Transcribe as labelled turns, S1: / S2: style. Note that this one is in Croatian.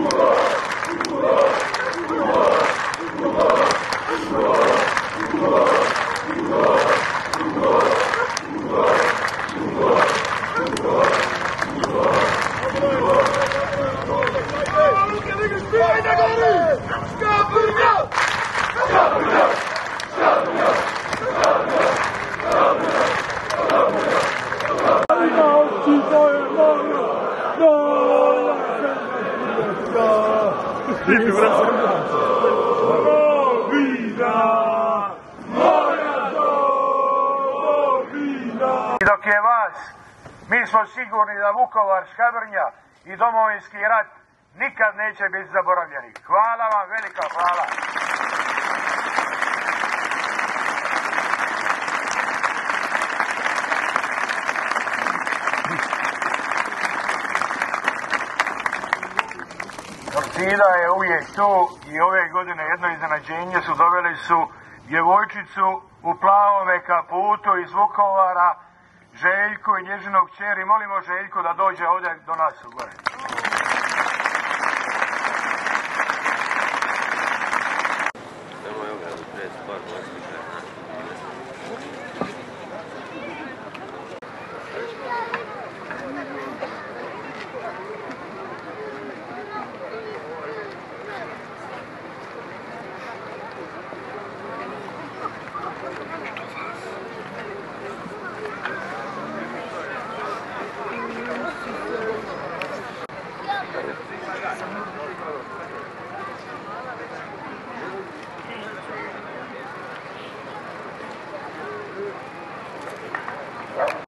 S1: I dok je vas, mi smo sigurni da Vukovar, Škabrnja i Domovinski rat nikad neće biti zaboravljeni. Hvala vam, velika hvala. Torcida je uvijek tu i ove godine jedno iznenađenje su doveli su djevojčicu u plavome kaputu iz Vukovara, Željku i njezinog kćeri. Molimo Željku da dođe ovdje do nas u gore.